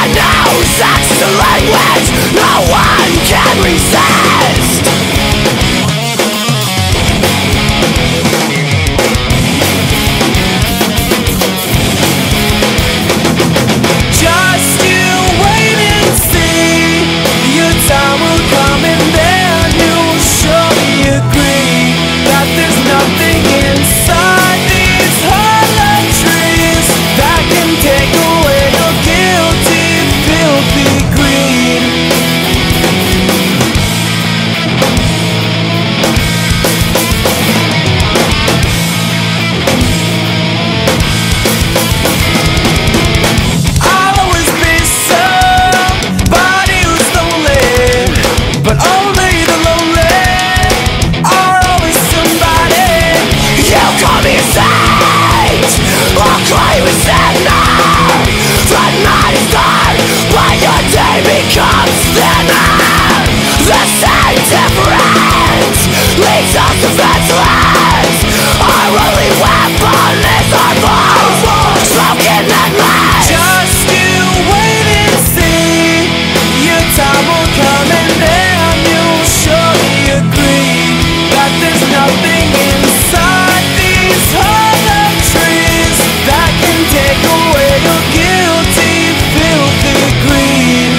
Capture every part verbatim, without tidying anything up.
Sex is a language no one can resist. Just you wait and see. Your time will come and then you'll surely agree that there's nothing inside these hollow trees that can take away your guilty filthy greed. I'll always be somebody who's lonely, but only the lonely are always somebody. You call me a saint, I'll call you a sinner. The night is dark, but your day becomes thinner. The same difference leaves us defenseless. Our only weapon is our voice, spoken and less. Just you wait and see. Your time will come and then you'll surely agree that there's nothing inside these hollow trees that can take away your guilty filthy greed.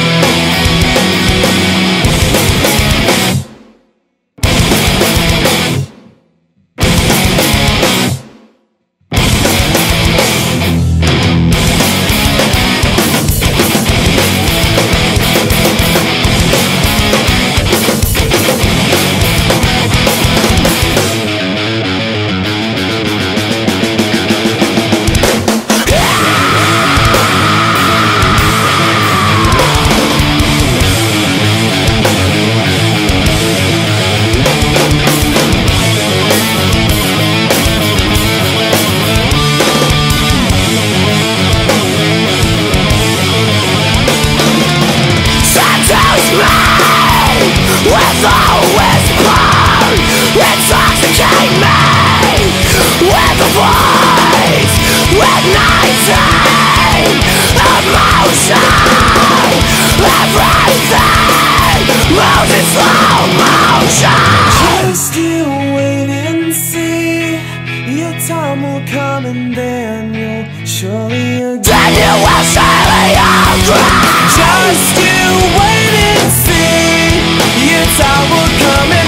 With a whisper, intoxicate me with a voice, with nineteen emotion. Everything moves in slow motion. Just you wait and see. Your time will come and then you'll surely agree. Then you will surely agree. Just you wait and see. Your time will come and